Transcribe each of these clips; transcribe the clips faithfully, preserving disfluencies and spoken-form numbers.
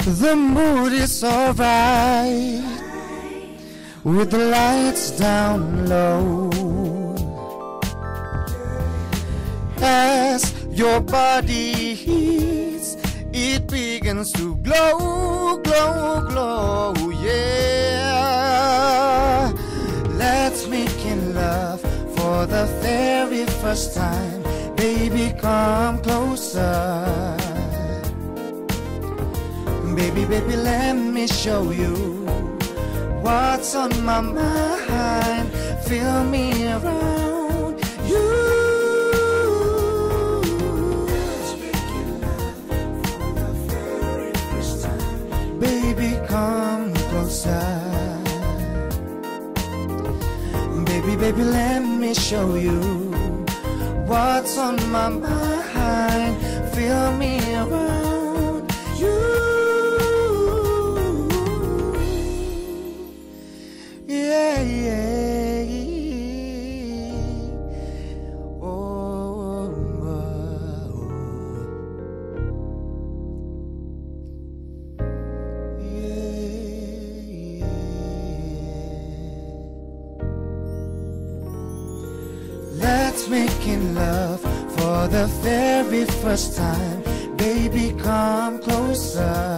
The mood is alright with the lights down low. As your body heats, it begins to glow, glow, glow, yeah. Let's make in love for the very first time. Baby, come closer. Baby, baby, let me show you what's on my mind. Feel me around you. Baby, come closer. Baby, baby, let me show you what's on my mind. Feel me around you. Yeah, yeah, yeah. Oh, oh, oh. Let's make in love for the very first time. Baby, come closer.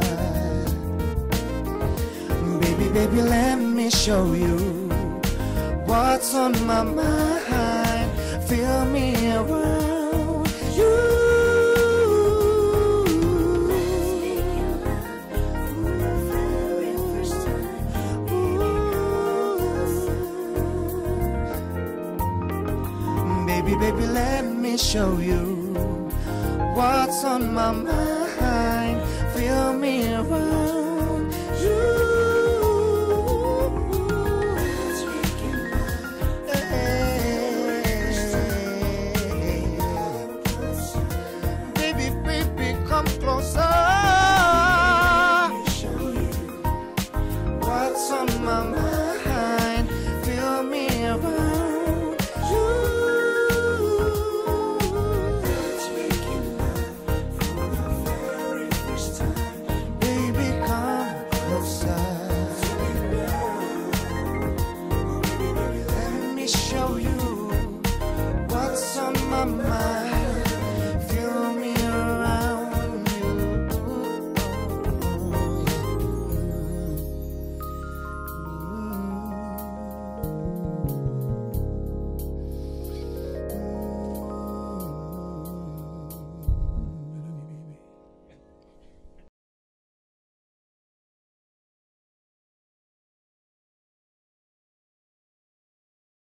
Baby, baby, let me show you what's on my mind. Feel me around you. Baby, baby, let me show you what's on my mind. Feel me around.